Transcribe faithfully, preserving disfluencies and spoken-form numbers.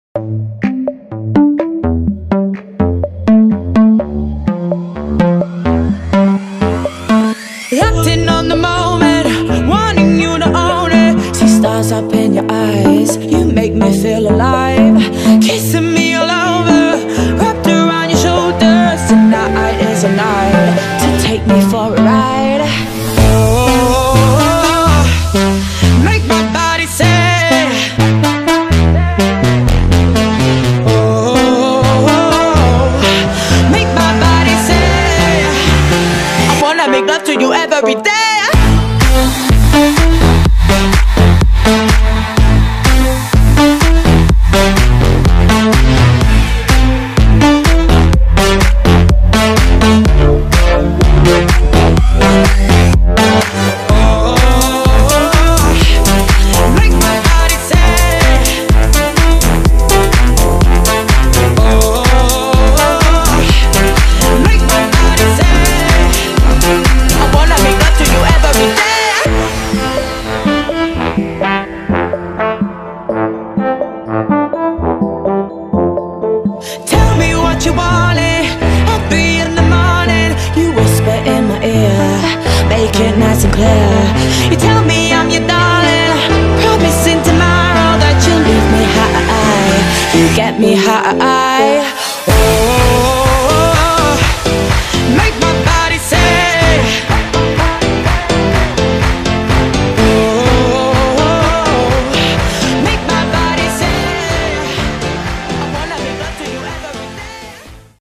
Acting on the moment, wanting you to own it. See stars up in your eyes, you make me feel alive. Kissing me all over, wrapped around your shoulders. Tonight is a night to take me for a ride. Oh, make my body say, oh, make my body say, I wanna make love to you every day. You want it at three in the morning. You whisper in my ear, make it nice and clear. You tell me I'm your darling, promising tomorrow that you'll leave me high. You get me high.